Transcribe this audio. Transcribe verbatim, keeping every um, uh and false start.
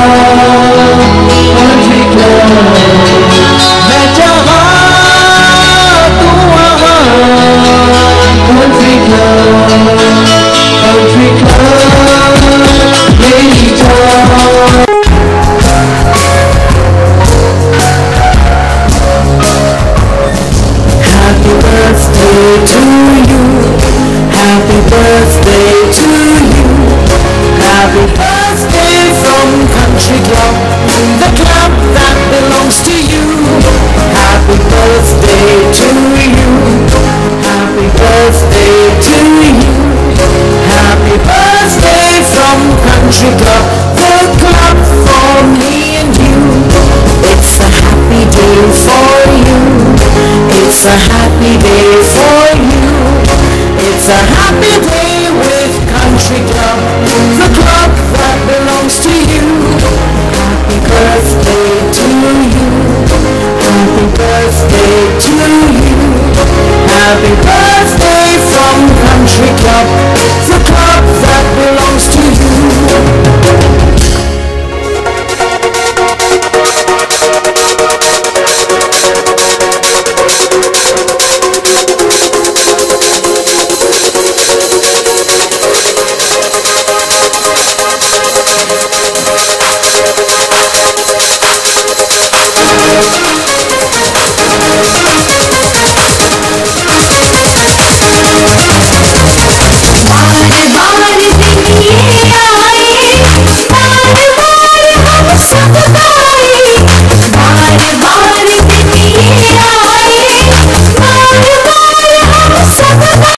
country club. मैं चाहा तू वहाँ country club, country club मेरी जान. Happy birthday to you, happy birthday to you, happy birthday from Country Club, the club that belongs to you. Happy birthday to you, happy birthday to you, happy birthday from Country Club, the club for me and you. It's a happy day for you, it's a happy day for you, it's a happy day with Country Club.